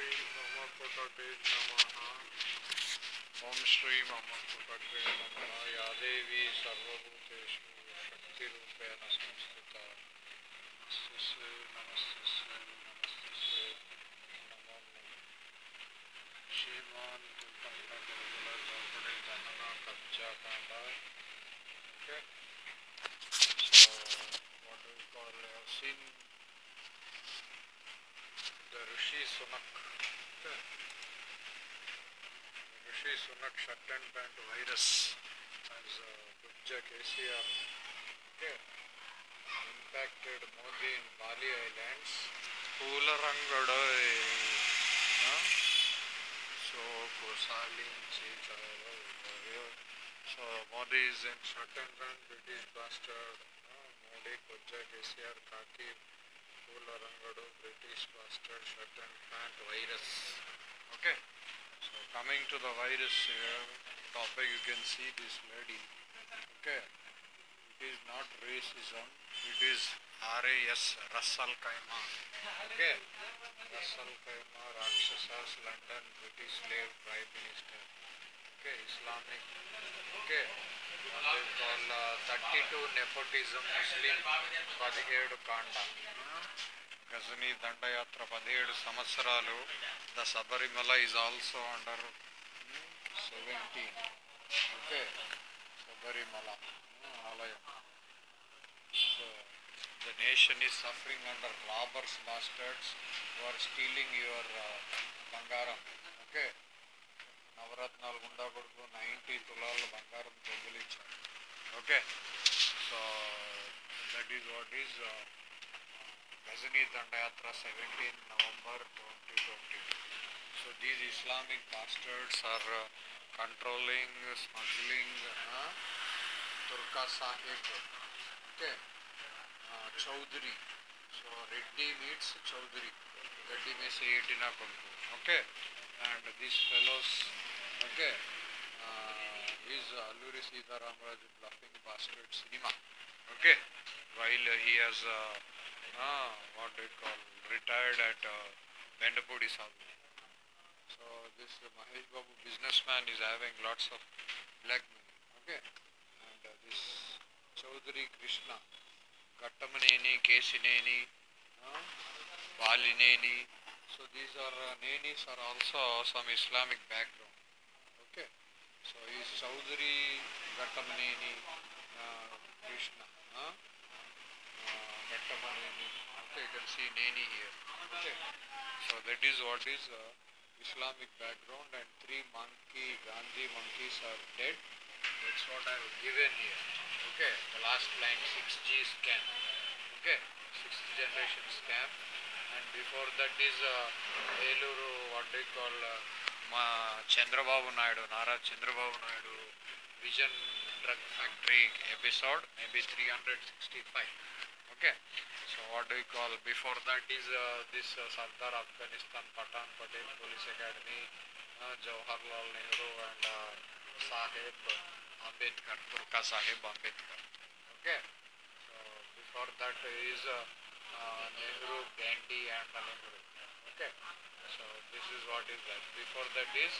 Shri Mama Kotate Namaha. Om Shri Mama Kotate Namaha. Ya Devi Sarvabhuteshu Shakti Rupena Samstita. Namaste Namaste Namaste Namo Namo. Shriman Kulkanda Gurugula Jopade Dahana Kabja Kanda. Okay. So what do we call? I have seen the Rishi Sunak. Okay. Rishi Sunak shirt and pant virus as Gujja KCR. Okay. Impacted Modi in Bali Islands. Poolarangada. So Gosali so Modi is in shirt and pant, British bastard. Modi Gujja KCR Kaki Poolarangadu British bastard shirt and pant virus. Okay. So coming to the virus topic, you can see this lady. Okay, it is not racism, it is RAS, Russell Kaima. Okay, Russell Kaima, Rakshasas, London, British slave prime minister. Okay, Islamic. Okay, what they call 32 nepotism Muslim 17 Kanda. Ghazni Dandayatra 17 Samvatsaralu. The Sabarimala is also under 17. Okay, Sabarimala. So, the nation is suffering under robbers, bastards who are stealing your Bangaram. Okay, Navaratnal Gunda Gurgu 90 Tulal Bangaram Dongalicha. Okay, so that is what is Ghazni Dandayatra 17 November 2022. So these Islamic bastards are controlling, smuggling Turka Sahib, okay, Chowdhury. So Reddy meets Chowdhury. Reddy may say it in a okay, and these fellows, okay, is Alluri Sitaramraj bluffing bastard cinema, okay, while he has what they call retired at Vendapudi South. So this Mahesh Babu businessman is having lots of black money, okay, and this Chaudhary Krishna, Gattamaneni, Kesineni, Valineni. So these are Nenis are also some Islamic background, okay. So he is Chaudhary Gattamaneni Krishna, Gattamaneni. Okay, you can see Neni here. Okay, so that is what is Islamic background, and 3 Gandhi monkeys are dead. That's what I have given here. Okay, the last line 6G scam. Okay, 6th generation scam, and before that is Eluru, what they call Chandrababu Naidu, Nara Chandrababu Naidu Vision Drug Factory episode, maybe 365. Okay, so what do we call before that is this Sardar Afghanistan Patan Patel Police Academy, Jawaharlal Nehru and Sahib Ambedkar, Turka Sahib Ambedkar. Okay, so before that is Nehru, Gandhi and Nehru. Okay, so this is what is that. Before that is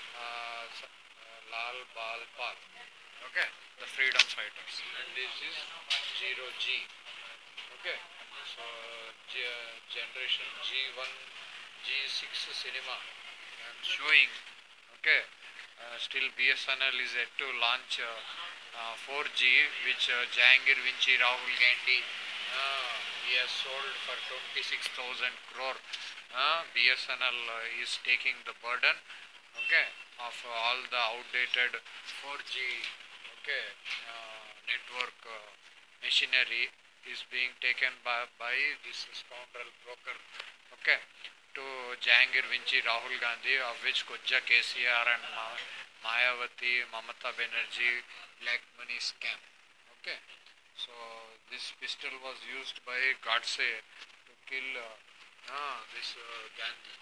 Lal Bal Pal. Okay, the freedom fighters, and this is 0G. Okay, so generation G1, G6 cinema I am showing. Okay, still BSNL is yet to launch 4G, which Jahangir Vinci Rahul Gandhi he has sold for 26,000 crore. BSNL is taking the burden, okay, of all the outdated 4G, okay, network machinery is being taken by this scoundrel broker, okay, to Jahangir Vinci Rahul Gandhi, of which Gujja KCR and Mayawati Mamata Banerjee black money scam. Okay, so this pistol was used by Godse to kill this Gandhi,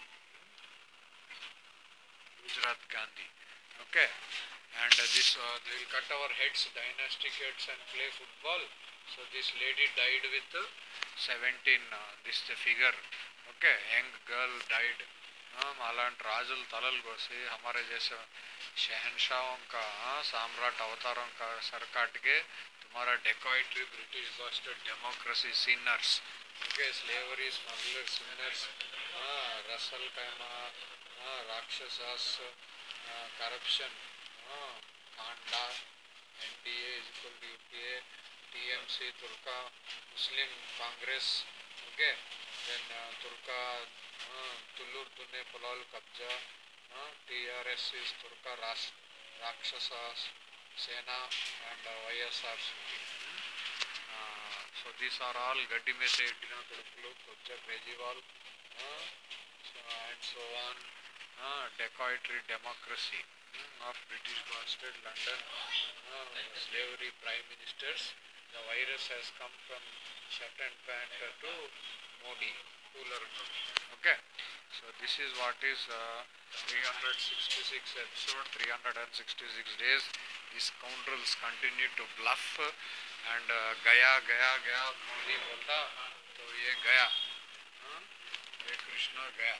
Gujarat Gandhi. Okay, and this they will cut our heads, dynastic heads, and play football. So this lady died with 17, this the figure, okay, young girl died అలాంటి రాజులు తలలు కోసి हमारे जैसे शहनशाहों का सम्राट अवतारों का सर काट के तुम्हारा dacoitry British bastard democracy sinners okay slavery smugglers winners रसल कैमा राक्षसास करप्शन कांडा NDA is equal to UPA TMC तुर्का मुस्लिम कांग्रेस ओके देन तुर्का तुल्लूर दुन्ने पोलाल कब्जा TRS is Turka Rakshasa Sena and YSRCP. So these are all Gaddi में से इतना तुर्कलो कब्जा Kejriwal and so on dacoitry democracy of British bastard London slavery prime ministers. The virus has come from shirt and pant to Modi cooler. Okay, so this is what is 366 episode, 366 days. These scoundrels continue to bluff and गया गया गया मोदी बोलता तो ये गया ये कृष्णा गया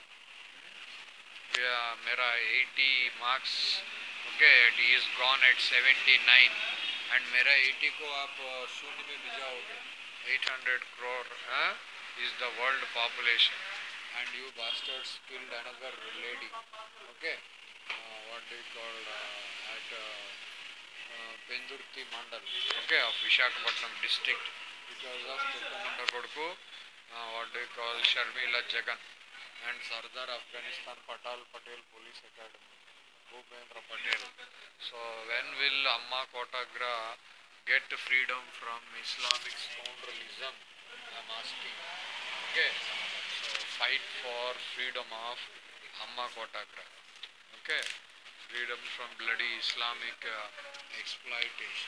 मेरा 80 marks okay it is gone at 79 and मेरा 80 को आप शून्य में भिजाओगे 800 crore is the world population and you bastards killed another lady okay what do you call at Pendurti Mandal okay of Visakhapatnam district because of Turkamunda Kodku what do you call Sharmila Jagan and Sardar Afghanistan Patel Police Academy Bhupendra Patel. So when will Amma Kotagra get freedom from Islamic scoundrelism? I am asking. Okay. So fight for freedom of Amma Kotagra. Okay. Freedom from bloody Islamic exploitation.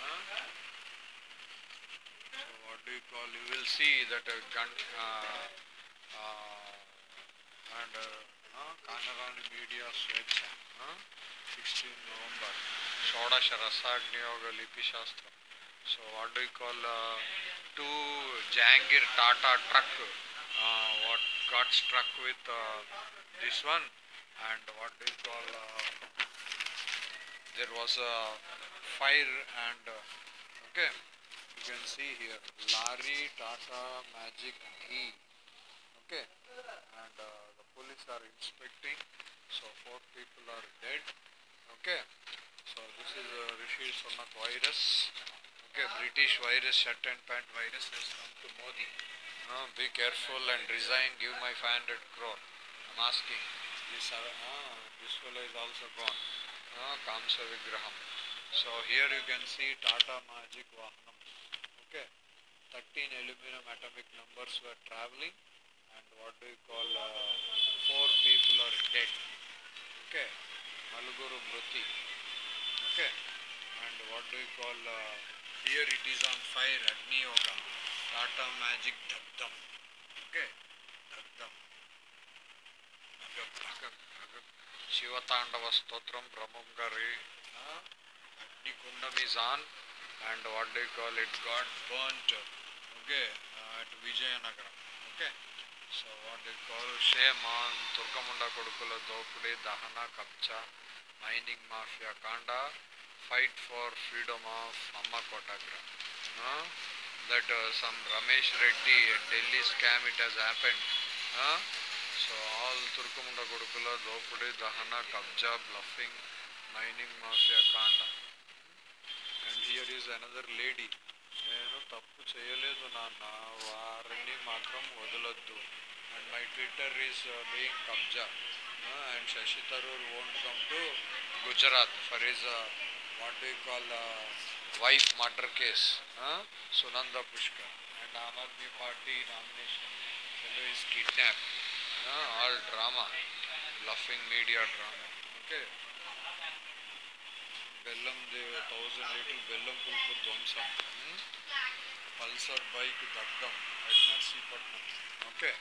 So what do you call? You will see that a gun and Kanarani media Swechha 16 November Shodash Rasagniyoga Lipi Shastra. So what do you call two Jangir Tata truck what got struck with this one and what do you call there was a fire and okay you can see here Lari Tata Magic Key okay and the police are inspecting so 4 people are dead okay so this is Rishi Sunak virus okay British virus shirt and pant virus has come to Modi be careful and resign give my 500 crore I'm asking this fellow is also gone Kamsa Vigraham so here you can see Tata Magic Vahanam okay 13 aluminum atomic numbers were traveling and what do you call 4 people are dead okay Maluguru Mruti okay and what do you call here it is on fire Agni Yoga Tata Magic Dhagdam okay Dhagdam Shivatandava Stotram Brahmangari Agni Kundam is on and what do you call it got burnt okay at Vijayanagaram okay so what do you call shame on Turkamunda Kodukula Dopudi Dahana Kapcha mining mafia Kanda fight for freedom of Amma Kotagra that some Ramesh Reddy Delhi scam it has happened so all Turkamunda Kodukula Dopudi Dahana Kapcha bluffing mining mafia Kanda and here is another lady నేను తప్పు చేయలేదు నాన్న వారిని మాత్రం వదలొద్దు and my Twitter is being kabja and Shashi Tharoor won't come to Gujarat for his what do you call wife murder case Sunanda Pushkar and Aam Aadmi Party nomination fellow is kidnapped all drama bluffing media drama okay Bellam de 1000 little Bellam Pulpu Dwamsam Pulsar bike Dagdam at Narsipatnam okay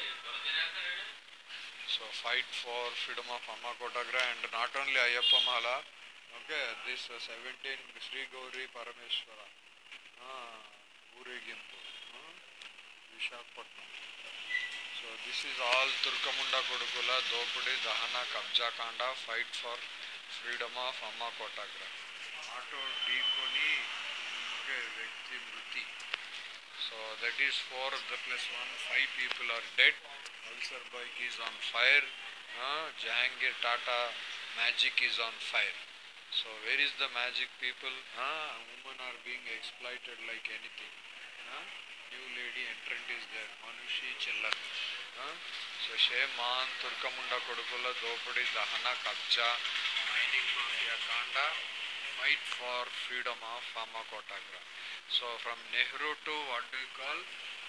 so fight for freedom of Amma Kotagra and not only Ayyappa Mala okay this 17 Sri Gauri Parameshwara Uregimpu Visakhapatnam So this is all Turkamunda Kodukula, Dopudi, Dahana, Kabja Kanda, fight for freedom of Amma Kotagra. Auto Deeponi, okay, Vyakti Mruti. So that is 4 plus 1, 5 people are dead. Pulsar bike is on fire. Jahangir Tata magic is on fire. So where is the magic people? Women are being exploited like anything. New lady entrant is there. Manushi Chillar. So Sheman, Turkamunda Kodukula, Dopudi, Dahana, Kabja, mining mafia Kanda, fight for freedom of Amma Kotagra. So from Nehru to what do you call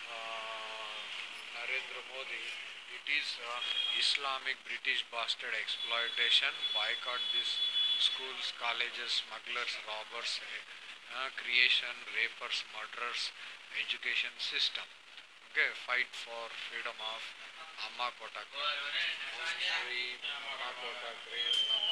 Narendra Modi, it is Islamic British bastard exploitation. Boycott these schools, colleges, smugglers, robbers, creation, rapers, murderers, education system. Okay, fight for freedom of Amma Kotagra. Amma Kotagra.